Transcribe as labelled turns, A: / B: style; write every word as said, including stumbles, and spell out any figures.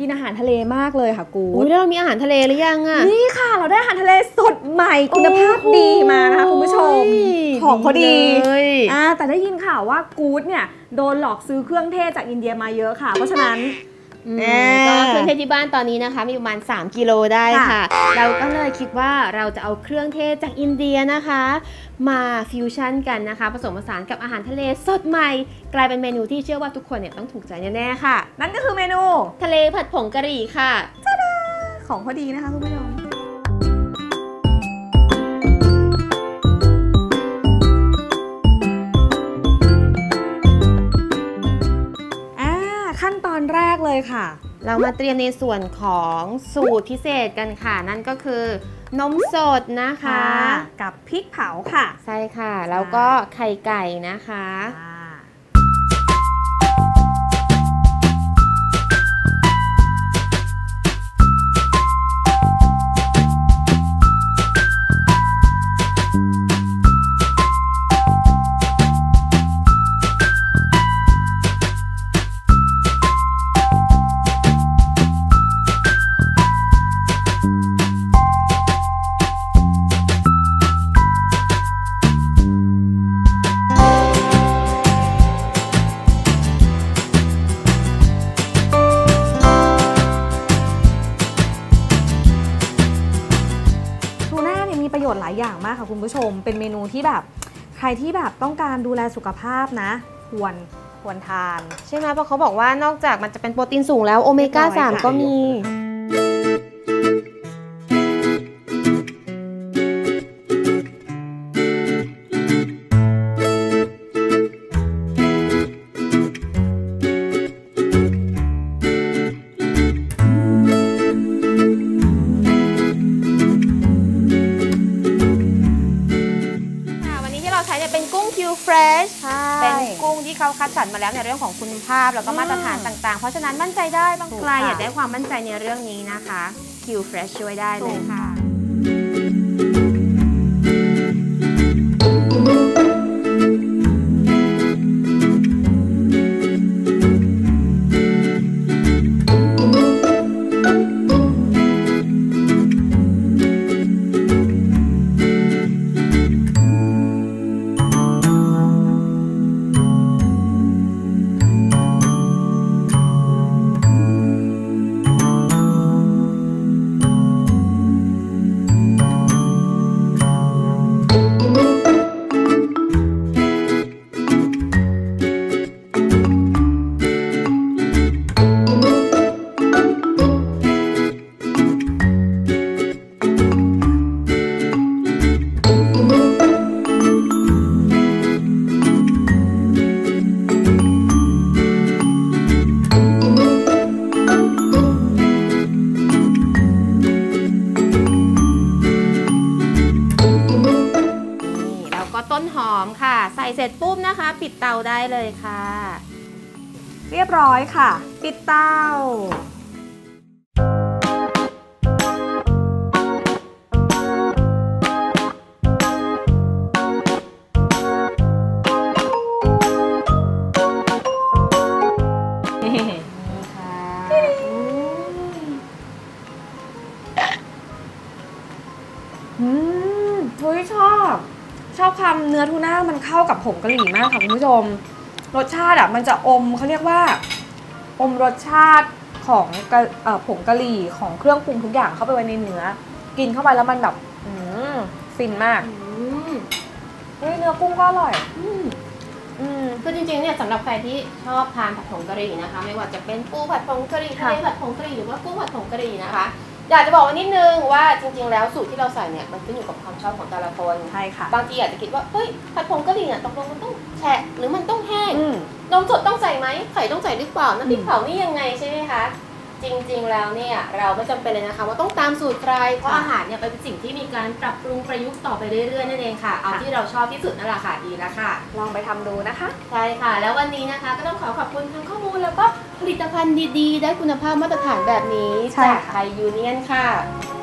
A: นอาหารทะเลมากเลยค่ะกู๊ด
B: แล้วเรามีอาหารทะเลหรือยังอ่ะ
A: นี่ค่ะเราได้อาหารทะเลสดใหม่คุณภาพดีมานะคะคุณผู้ชมของเขาดีอ่าแต่ได้ยินข่าวว่ากู๊ดเนี่ยโดนหลอกซื้อเครื่องเทศจากอินเดียมาเยอะค่ะเพราะฉะนั้น
B: ก็เครื่องเทศที่บ้านตอนนี้นะคะมีประมาณสามกิโลได้ค่ะเราก็เลยคิดว่าเราจะเอาเครื่องเทศจากอินเดียนะคะมาฟิวชั่นกันนะคะผสมผสานกับอาหารทะเลสดใหม่กลายเป็นเมนูที่เชื่อว่าทุกคนเนี่ยต้องถูกใจแน่ๆค่ะ
A: นั่นก็คือเมนู
B: ทะเลผัดผงกะหรี่ค่ะ
A: จ้าดาของพอดีนะคะคุณผู้ชมขั้นตอนแรกเลยค่ะ
B: เรามาเตรียมในส่วนของสูตรพิเศษกันค่ะนั่นก็คือนมสดนะคะ
A: กับพริกเผาค่ะ
B: ใช่ค่ะแล้วก็ไข่ไก่นะคะ
A: ประโยชน์หลายอย่างมากค่ะคุณผู้ชมเป็นเมนูที่แบบใครที่แบบต้องการดูแลสุขภาพนะควรควรทาน
B: ใช่ไหมเพราะเขาบอกว่านอกจากมันจะเป็นโปรตีนสูงแล้วโอเมก้าสามก็มีเป็นกุ้งคิวเฟรชเป็นกุ้งที่เขาคัดสรรมาแล้วในเรื่องของคุณภาพแล้วก็มาตรฐานต่างๆเพราะฉะนั้นมั่นใจได้บางใครอยากได้ความมั่นใจในเรื่องนี้นะคะคิวเฟรชช่วยได้เลยค่ะต้นหอมค่ะใส่เสร็จปุ๊บนะคะปิดเตาได้เลยค่ะ
A: เรียบร้อยค่ะปิดเตาอืมเฮ้ยชอบชอบความเนื้อทูน่ามันเข้ากับผงกะหรี่มากค่ะคุณผู้ชมรสชาติอ่ะมันจะอมเขาเรียกว่าอมรสชาติของผงกะหรี่ของเครื่องปรุงทุกอย่างเข้าไปไว้ในเนื้อกินเข้าไปแล้วมันแบบฟินมากเฮ้ยเนื้อกุ้งก็อร่อย
B: คือจริงๆเนี่ยสำหรับใครที่ชอบทานผัดผงกะหรี่นะคะไม่ว่าจะเป็นปูผัดผงกะหรี่ทะเลผัดผงกะหรี่หรือว่ากุ้งผัดผงกะหรี่นะคะอยากจะบอกว่านิดนึงว่าจริงๆแล้วสูตรที่เราใส่เนี่ยมันขึ้นอยู่กับความชอบของแต่ละคน
A: ใช่ค่ะ
B: บางทีอาจจะคิดว่าเฮ้ยผัดผงกะหรี่เนี่ยตกลงมันต้องแฉะหรือมันต้องแห้งนมสดต้องใส่ไหมไข่ต้องใส่หรือเปล่าน้ำพริกเผานี่ยังไงใช่ไหมคะจริงๆแล้วเนี่ยเราไม่จำเป็นเลยนะคะว่าต้องตามสูตรใครเพราะอาหารเนี่ยเป็นสิ่งที่มีการปรับปรุงประยุกต์ต่อไปเรื่อยๆนั่นเองค่ะเอาที่เราชอบที่สุดนั่นแหละค่ะดีแล้วค่ะ
A: ลองไปทำดูนะคะ
B: ใช่ค่ะแล้ววันนี้นะคะก็ต้องขอขอบคุณทั้งข้อมูลแล้วก็ผลิตภัณฑ์ดีๆได้คุณภาพมาตรฐานแบบนี้จากไทยยูเนียนค่ะ